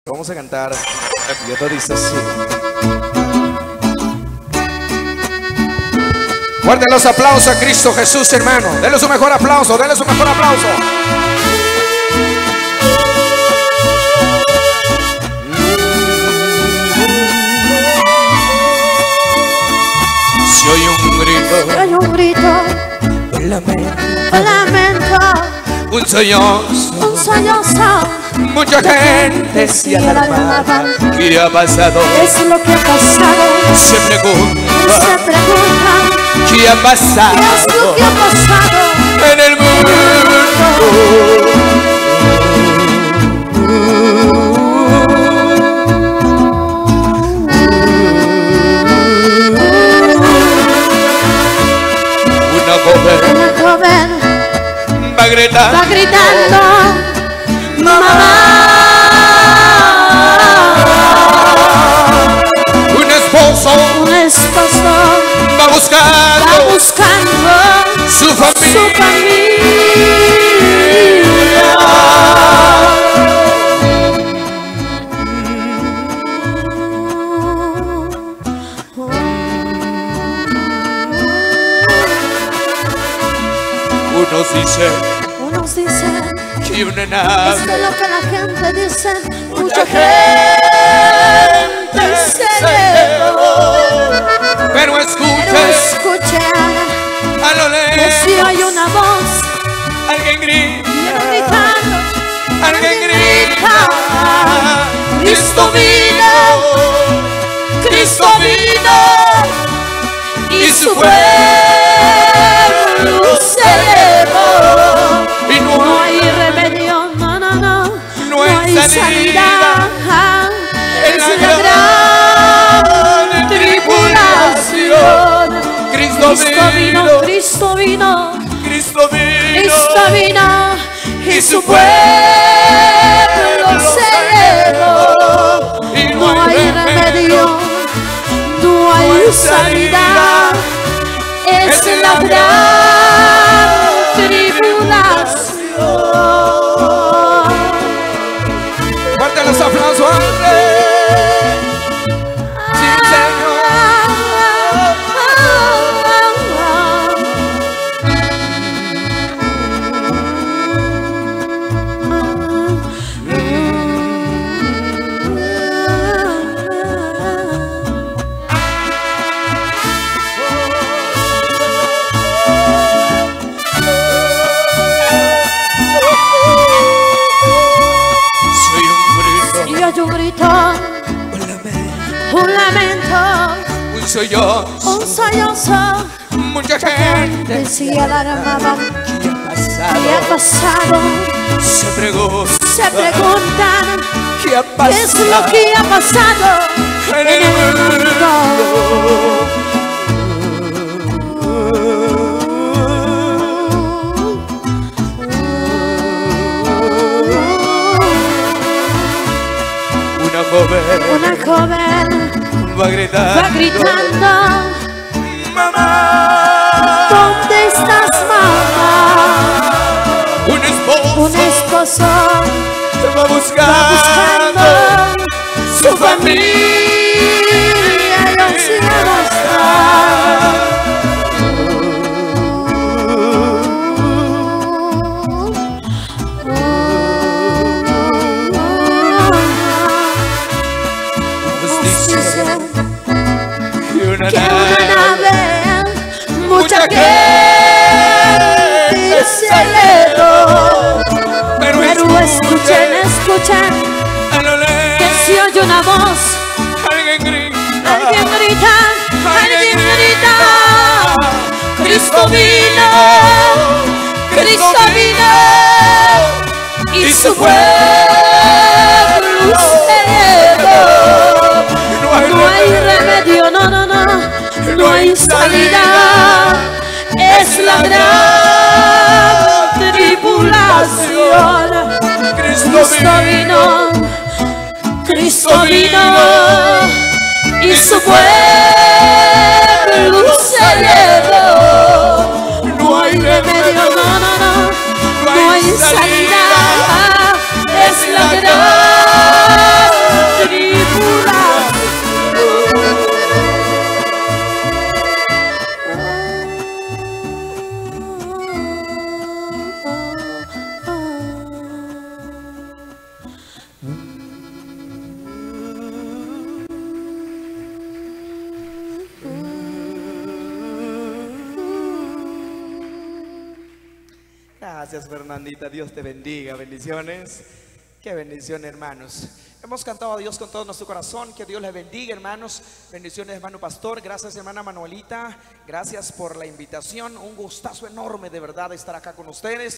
Vamos a cantar. Y esto dice así. Guarden los aplausos a Cristo Jesús, hermano. Denle su mejor aplauso, denle su mejor aplauso. Si oye un grito, un lamento, un sollozo, mucha gente se alarmaba. ¿Qué ha pasado? Es lo que ha pasado. Se pregunta, ¿qué ha pasado? ¿Qué es lo que ha pasado en el mundo? Una joven va gritando, mamá. Un esposo va buscando su familia. Unos dicen que una nave. Esto es lo que la gente dice. Mucha gente se llevó. Pero escuchen a lo lejos. Que si hay una voz, alguien grita, alguien grita. Cristo vino, Cristo vino, y su pueblo se elevó. Y no hay remedio, no hay salida. En la gran tribulación. Cristo vino, y su pueblo se elevó. Y no hay remedio, no hay salida. Es la gran tribulación. Fuerte los aplausos al Rey. Sí, Señor. Un lamento, un sollozo, mucha gente se alarmaba. ¿Qué ha pasado? Se preguntan, ¿qué ha pasado? ¿Qué es lo que ha pasado en el mundo? Una joven va gritando, mamá. ¿Dónde estás, mamá? Un esposo va buscando su familia. El anciano está. Que una nave, mucha gente se elevó. Pero escuchen, a lo lejos, que si oye una voz, alguien grita, Cristo vino, y su pueblo se elevó. No hay remedio, no hay salida. Es la gran tribulación. Cristo vino, y su pueblo se elevó. No hay remedio, no hay salida. Es la gran Gracias, Fernandita. Dios te bendiga. Bendiciones. Qué bendición, hermanos. Hemos cantado a Dios con todo nuestro corazón. Que Dios les bendiga, hermanos. Bendiciones, hermano pastor. Gracias, hermana Manuelita. Gracias por la invitación. Un gustazo enorme, de verdad, estar acá con ustedes.